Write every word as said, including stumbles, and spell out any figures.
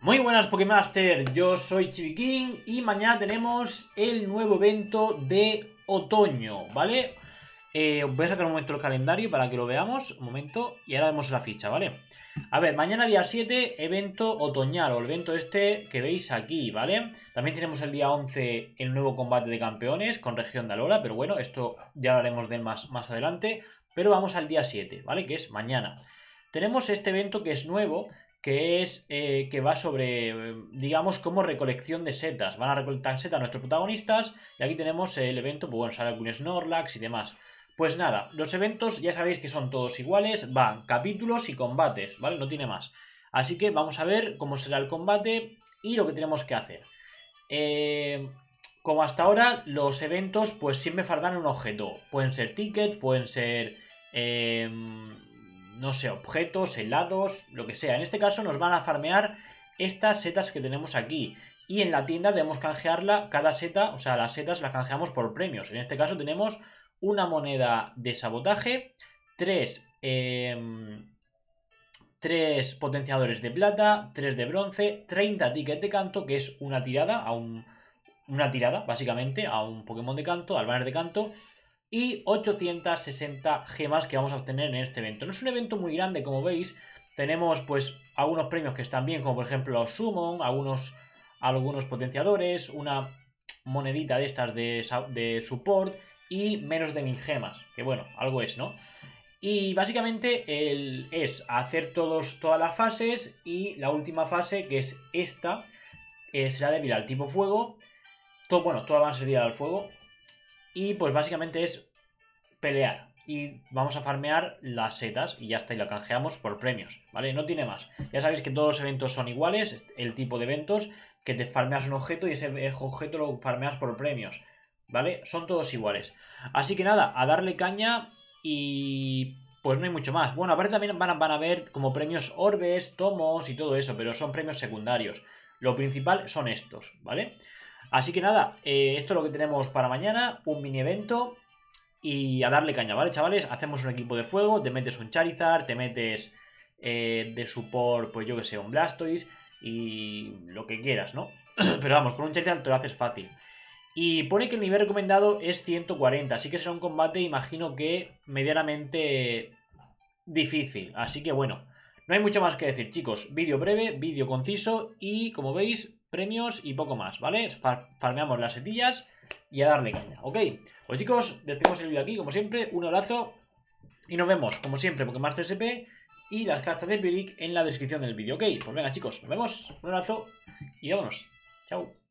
Muy buenas Pokémaster, yo soy Chibiking y mañana tenemos el nuevo evento de otoño, ¿vale? Eh, voy a sacar un momento el calendario para que lo veamos, un momento, y ahora vemos la ficha, ¿vale? A ver, mañana día siete, evento otoñal, o el evento este que veis aquí, ¿vale? También tenemos el día once el nuevo combate de campeones con región de Alola, pero bueno, esto ya hablaremos de él más, más adelante. Pero vamos al día siete, ¿vale? Que es mañana. Tenemos este evento que es nuevo, que es eh, que va sobre, digamos, como recolección de setas. Van a recolectar setas nuestros protagonistas. Y aquí tenemos el evento, pues bueno, sale algún Snorlax y demás. Pues nada, los eventos ya sabéis que son todos iguales. Van capítulos y combates, ¿vale? No tiene más. Así que vamos a ver cómo será el combate y lo que tenemos que hacer. Eh... Como hasta ahora, los eventos pues siempre fardan un objeto. Pueden ser tickets, pueden ser... Eh, no sé, objetos, helados, lo que sea. En este caso nos van a farmear estas setas que tenemos aquí. Y en la tienda debemos canjearla, cada seta, o sea, las setas las canjeamos por premios. En este caso tenemos una moneda de sabotaje, tres, eh, tres potenciadores de plata, tres de bronce, treinta tickets de canto, que es una tirada a un... Una tirada, básicamente, a un Pokémon de canto, al banner de canto. Y ochocientas sesenta gemas que vamos a obtener en este evento. No es un evento muy grande, como veis. Tenemos, pues, algunos premios que están bien, como por ejemplo los Summon, algunos, algunos potenciadores, una monedita de estas de, de support y menos de mil gemas. Que bueno, algo es, ¿no? Y básicamente el, es hacer todos, todas las fases y la última fase, que es esta, eh, será débil al tipo fuego. Todo, bueno, todas van a servir al fuego. Y pues básicamente es pelear. Y vamos a farmear las setas. Y ya está, y la canjeamos por premios, ¿vale? No tiene más. Ya sabéis que todos los eventos son iguales. El tipo de eventos que te farmeas un objeto y ese objeto lo farmeas por premios, ¿vale? Son todos iguales. Así que nada, a darle caña. Y pues no hay mucho más. Bueno, aparte también van a, van a ver como premios orbes, tomos y todo eso. Pero son premios secundarios. Lo principal son estos, ¿vale? Así que nada, eh, esto es lo que tenemos para mañana, un mini evento y a darle caña, ¿vale, chavales? Hacemos un equipo de fuego, te metes un Charizard, te metes eh, de support, pues yo que sé, un Blastoise y lo que quieras, ¿no? Pero vamos, con un Charizard te lo haces fácil. Y pone que el nivel recomendado es ciento cuarenta, así que será un combate, imagino que medianamente difícil. Así que bueno, no hay mucho más que decir, chicos. Vídeo breve, vídeo conciso y, como veis, premios y poco más, ¿vale? Far farmeamos las setillas y a darle caña, ¿ok? Pues chicos, despedimos el vídeo aquí, como siempre, un abrazo y nos vemos, como siempre, Pokémaster S P y las cartas de Pirik en la descripción del vídeo, ¿ok? Pues venga chicos, nos vemos, un abrazo y vámonos, chao.